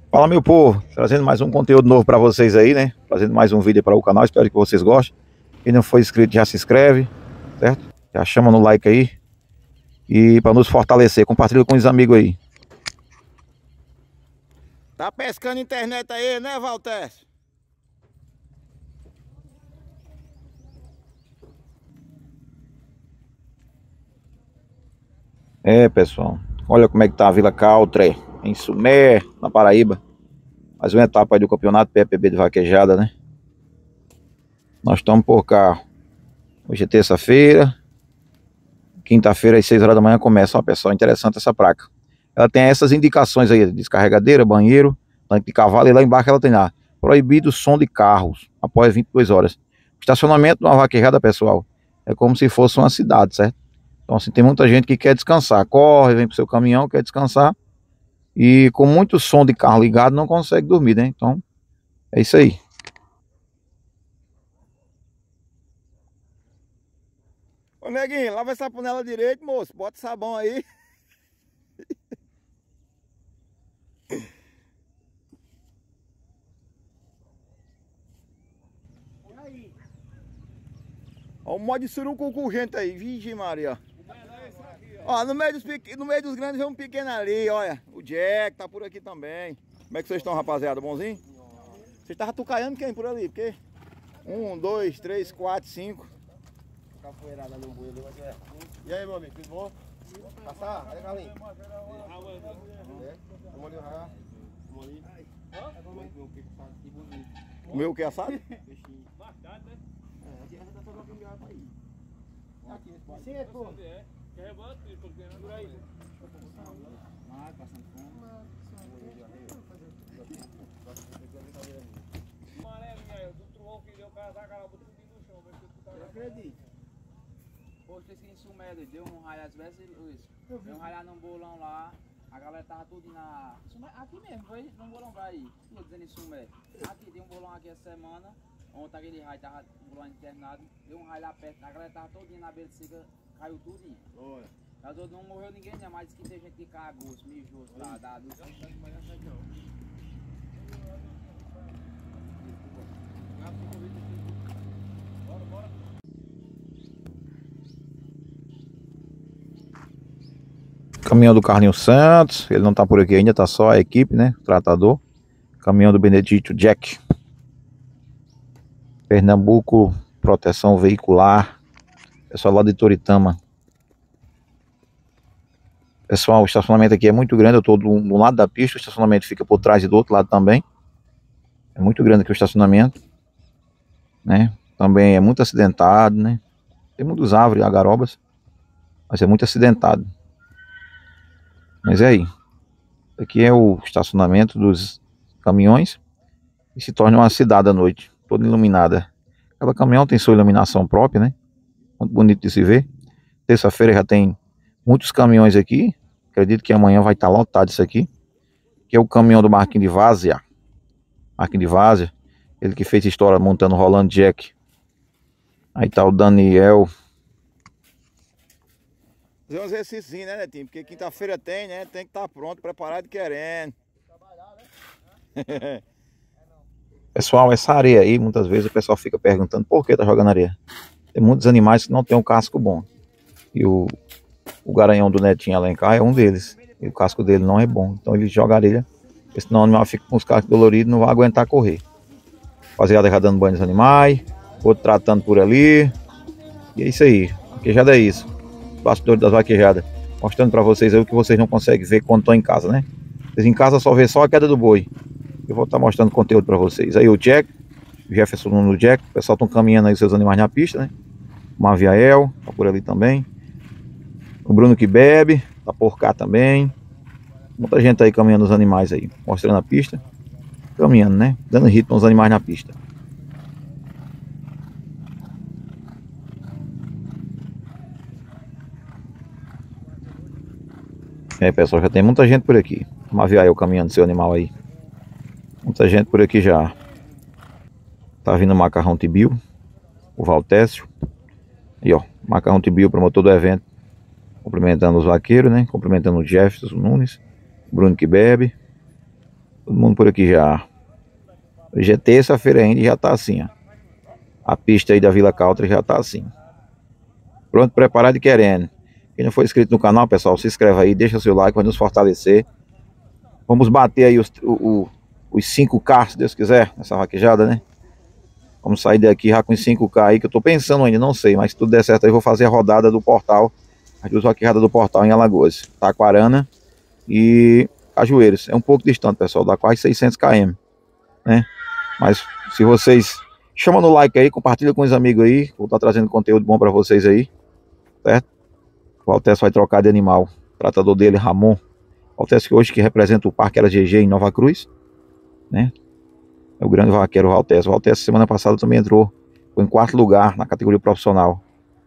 Fala, meu povo, trazendo mais um conteúdo novo para vocês aí, né? Trazendo mais um vídeo para o canal, espero que vocês gostem. Quem não for inscrito já se inscreve, certo? Já chama no like aí. E para nos fortalecer, compartilha com os amigos aí. Tá pescando internet aí, né, Walter? Pessoal, olha como é que tá a Vila Caltre, em Sumé, na Paraíba. Mais uma etapa aí do campeonato PPB de vaquejada, né? Nós estamos por cá. Hoje é terça-feira. Quinta-feira às 6 horas da manhã começa. Ó, pessoal, interessante essa placa. Ela tem essas indicações aí: descarregadeira, banheiro, tanque de cavalo, e lá embaixo ela tem lá: proibido som de carros após 22 horas. Estacionamento de uma vaquejada, pessoal, é como se fosse uma cidade, certo? Então assim, tem muita gente que quer descansar, corre, vem pro seu caminhão, quer descansar, e com muito som de carro ligado não consegue dormir, né? Então é isso aí. Ô, neguinho, lava essa panela direito, moço. Bota sabão aí. Ó, o modo de surucucu, gente aí. Vixe, Maria. Ó, no meio dos grandes vem um pequeno ali, olha. O Jack tá por aqui também. Como é que vocês estão, rapaziada? Bonzinho? Vocês estavam tucaiando quem por ali? Porque 1, 2, 3, 4, 5. Capoeirada no boi ali, mas é. E aí, meu amigo, tudo bom? Passar? Olha, Carlinhos. Vamos ali, vamos ali. Comeu o que, assado? Peixinho. Marcado, né? É, aqui a gente tá só jogando água aí. Aqui, nesse pai. Sim, é, pô. Quer rebate, porque não por aí. Mas, passando fome. Amarelinha, do trovão que deu, o cara tá com a boca no chão. Eu acredito. Poxa, esse Sumé, deu um raio às vezes, Luiz. Deu um raio num bolão lá, a galera tava tudo na... Aqui mesmo, foi num bolão pra ir. Tô dizendo em Sumé. Aqui, tem um bolão aqui essa semana. Ontem aquele raio tava um bolão internado. Deu um raio lá perto, a galera tava todinha na beira de seca, caiu tudinho. Olha. Mas não morreu ninguém, né? Mas que tem gente que cagou, se mijou, tá dado. Bora, bora. Caminhão do Carlinhos Santos, ele não tá por aqui ainda, tá só a equipe, né? O tratador. Caminhão do Benedito Jack. Pernambuco, proteção veicular. Pessoal lá de Toritama. Pessoal, o estacionamento aqui é muito grande. Eu tô do lado da pista, o estacionamento fica por trás e do outro lado também. É muito grande aqui o estacionamento, né? Também é muito acidentado, né? Tem muitas árvores, agarobas, mas é muito acidentado. Mas é aí. Aqui é o estacionamento dos caminhões e se torna uma cidade à noite, toda iluminada. Cada caminhão tem sua iluminação própria, né? Muito bonito de se ver. Terça-feira já tem muitos caminhões aqui. Acredito que amanhã vai estar lotado isso aqui. Que é o caminhão do Marquinhos de Várzea. Marquinhos de Várzea. Ele que fez história montando o Rolando Jack. Aí tá o Daniel. Fazer um exercício, né, Netinho? Porque quinta-feira tem, né? Tem que estar pronto, preparado e querendo. Pessoal, essa areia aí, muitas vezes o pessoal fica perguntando por que tá jogando areia. Tem muitos animais que não tem um casco bom. E o garanhão do Netinho Alencar é um deles. E o casco dele não é bom. Então ele joga areia, porque senão o animal fica com os cascos doloridos e não vai aguentar correr. Rapaziada já dando banho nos animais, outro tratando por ali. E é isso aí. Vaquejada é isso. Bastidores das vaquejadas. Mostrando pra vocês aí o que vocês não conseguem ver quando estão em casa, né? Vocês em casa só vê só a queda do boi. Eu vou estar mostrando conteúdo pra vocês. Aí o Jack, o Jefferson no Jack. O pessoal estão caminhando aí seus animais na pista, né? O Maviael, tá por ali também. O Bruno que bebe, tá por cá também. Muita gente aí caminhando os animais aí. Mostrando a pista. Caminhando, né? Dando ritmo aos animais na pista. Pessoal, já tem muita gente por aqui. O Maviael caminhando seu animal aí. Muita gente por aqui já. Tá vindo o Macarrão Tibio, o Valtécio. E ó, Macarrão Tibio, promotor do evento. Cumprimentando os vaqueiros, né? Cumprimentando o Jefferson Nunes. Bruno que bebe. Todo mundo por aqui já. Hoje é terça-feira ainda e já tá assim, ó. A pista aí da Vila Country já tá assim. Pronto, preparado e querendo. Quem não for inscrito no canal, pessoal, se inscreve aí, deixa seu like, vai nos fortalecer. Vamos bater aí os 5K, se Deus quiser, nessa vaquejada, né? Vamos sair daqui já com os 5K aí, que eu tô pensando ainda, não sei, mas se tudo der certo aí, vou fazer a rodada do portal, as duas vaquejadas do portal em Alagoas, Taquarana e Cajueiros. É um pouco distante, pessoal, dá quase 600 km, né? Mas se vocês chamam no like aí, compartilha com os amigos aí, vou estar trazendo conteúdo bom para vocês aí, certo? O Valtesso vai trocar de animal, o tratador dele, Ramon. O Valtesso que hoje que representa o Parque GG em Nova Cruz, né? É o grande vaqueiro Valtesso. O Valtesso semana passada também entrou, foi em 4º lugar na categoria profissional.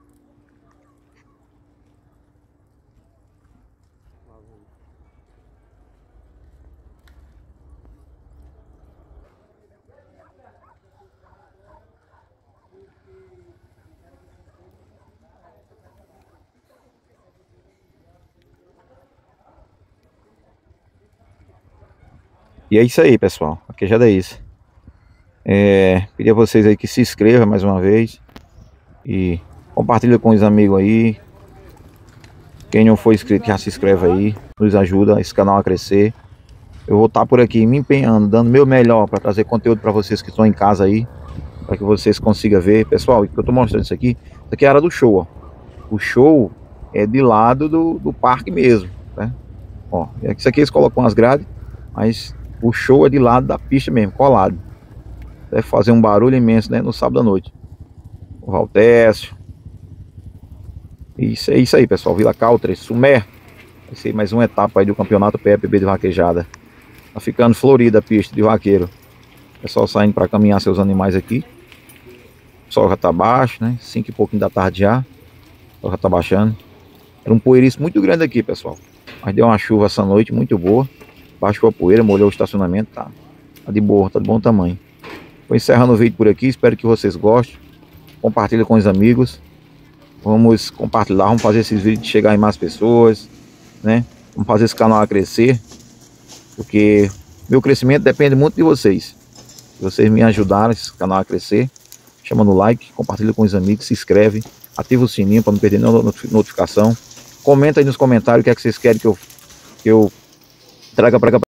E é isso aí, pessoal. Aqui já é isso. Pedir a vocês aí que se inscrevam mais uma vez e compartilha com os amigos aí. Quem não for inscrito já se inscreve aí, nos ajuda esse canal a crescer. Eu vou estar por aqui me empenhando, dando meu melhor para trazer conteúdo para vocês que estão em casa aí, para que vocês consigam ver. Pessoal, eu estou mostrando isso aqui é a área do show, ó. O show é de lado do parque mesmo, né? Ó, isso aqui eles colocam as grades, mas o show é de lado da pista mesmo, colado. Deve fazer um barulho imenso, né, no sábado à noite. O Valtécio. Isso é isso aí, pessoal. Vila Country, Sumé. Vai ser mais uma etapa aí do campeonato PFB de vaquejada. Tá ficando florida a pista de vaqueiro. Pessoal saindo para caminhar seus animais aqui. O sol já tá baixo, né? 5 e pouquinho da tarde já. O sol já tá baixando. Era um poeiriço muito grande aqui, pessoal. Mas deu uma chuva essa noite muito boa. Baixou a poeira, molhou o estacionamento, tá de boa, tá de bom tamanho. Vou encerrando o vídeo por aqui, espero que vocês gostem. Compartilha com os amigos. Vamos compartilhar, vamos fazer esses vídeos chegar em mais pessoas, né? Vamos fazer esse canal a crescer, porque meu crescimento depende muito de vocês. Se vocês me ajudarem esse canal a crescer, chama no like, compartilha com os amigos, se inscreve, ativa o sininho para não perder nenhuma notificação. Comenta aí nos comentários o que é que vocês querem que eu traga para cá.